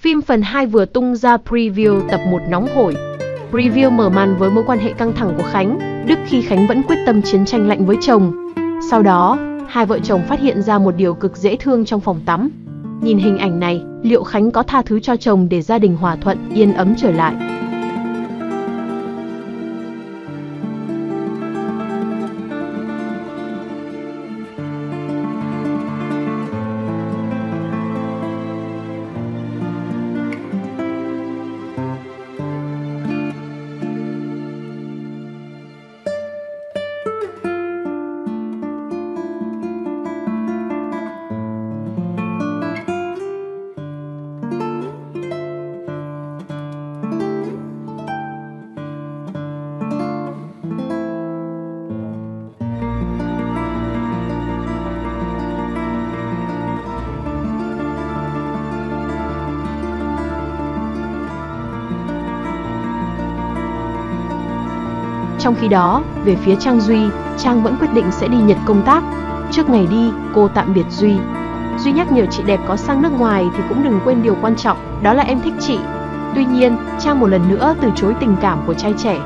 Phim phần 2 vừa tung ra preview tập 1 nóng hổi. Preview mở màn với mối quan hệ căng thẳng của Khánh, Đức khi Khánh vẫn quyết tâm chiến tranh lạnh với chồng. Sau đó, hai vợ chồng phát hiện ra một điều cực dễ thương trong phòng tắm. Nhìn hình ảnh này, liệu Khánh có tha thứ cho chồng để gia đình hòa thuận, yên ấm trở lại? Trong khi đó, về phía Trang Duy, Trang vẫn quyết định sẽ đi Nhật công tác. Trước ngày đi, cô tạm biệt Duy. Duy nhắc nhở chị đẹp có sang nước ngoài thì cũng đừng quên điều quan trọng, đó là em thích chị. Tuy nhiên, Trang một lần nữa từ chối tình cảm của trai trẻ.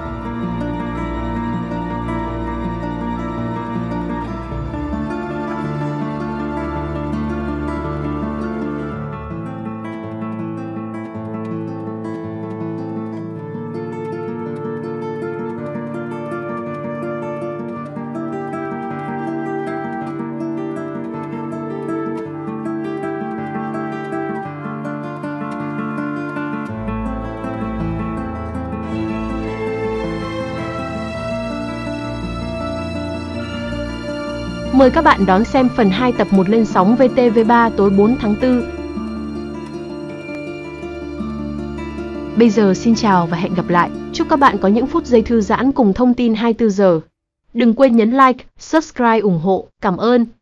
Mời các bạn đón xem phần 2 tập 1 lên sóng VTV3 tối 4 tháng 4. Bây giờ xin chào và hẹn gặp lại. Chúc các bạn có những phút giây thư giãn cùng thông tin 24 giờ. Đừng quên nhấn like, subscribe ủng hộ. Cảm ơn.